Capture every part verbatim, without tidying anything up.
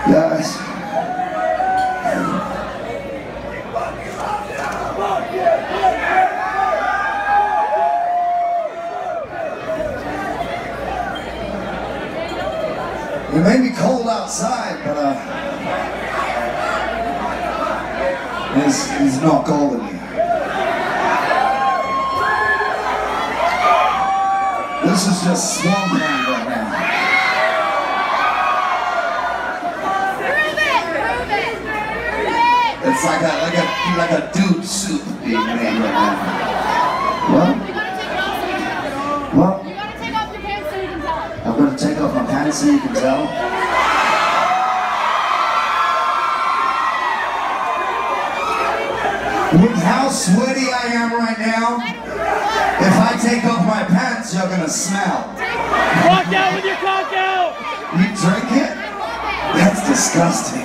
Guys, it may be cold outside, but uh, it's, it's not cold in here. This is just swampland right now. It's like a like a like a dude soup being made right now. What? What? You gotta take off your pants so you can tell. I'm gonna take off my pants so you can tell. With how sweaty I am right now, if I take off my pants, you're gonna smell. Walk out with your cock out! You drink it? That's disgusting.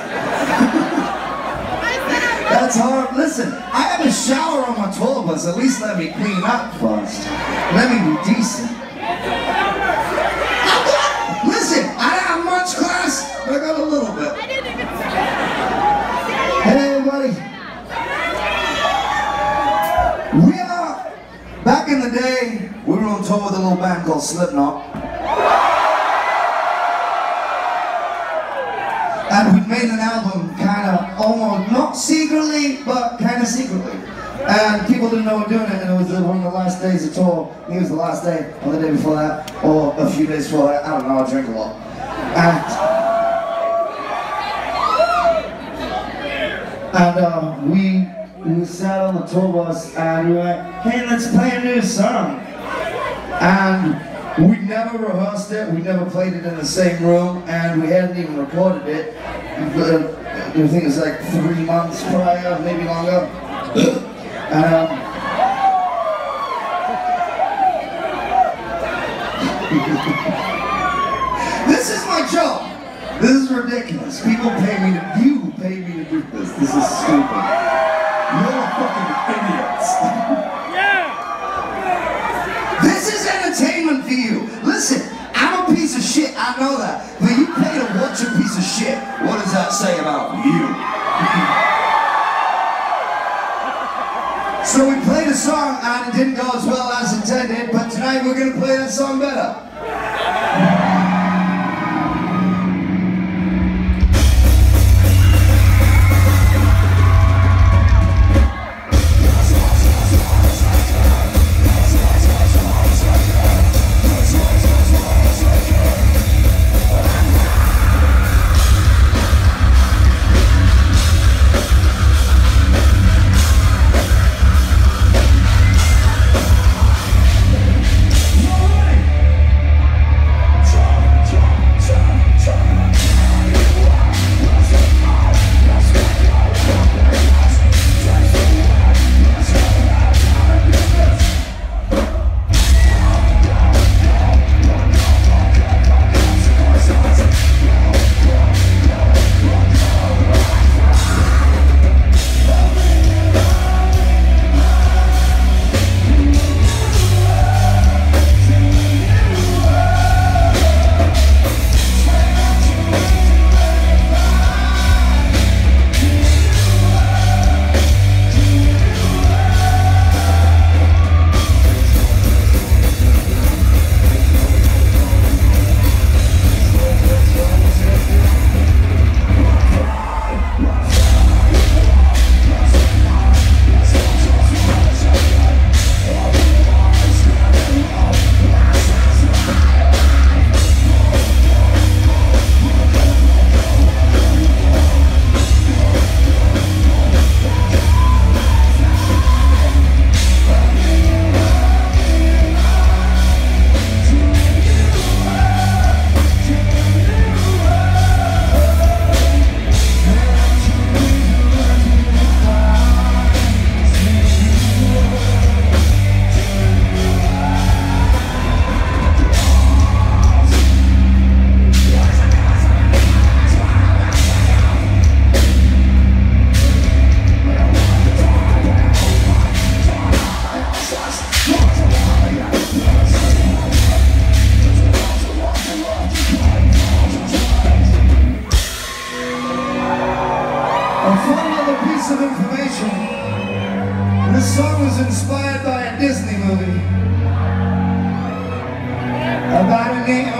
That's hard. Listen, I have a shower on my tour bus. At least let me clean up first. Let me be decent. Listen, I don't have much class, but I got a little bit. Hey, everybody. We are, back in the day, we were on tour with a little band called Slipknot. And we made an album kind of almost, not secretly, but kind of secretly. And people didn't know we were doing it, and it was one of the last days of tour. I think it was the last day, or the day before that, or a few days before that. I don't know, I drink a lot. And, and uh, we, we sat on the tour bus, and we were like, hey, let's play a new song. And we never rehearsed it, we never played it in the same room, and we hadn't even recorded it. I think it was like three months prior, maybe longer. Um, this is my job. This is ridiculous. People pay me to, you pay me to do this. This is stupid. You're fucking idiots. This is entertainment for you. Listen, I'm a piece of shit, I know that. But you pay to watch a piece of shit. What does that say about you? So we played a song and it didn't go as well as intended, but tonight we're going to play that song better. piece of information. This song was inspired by a Disney movie about a name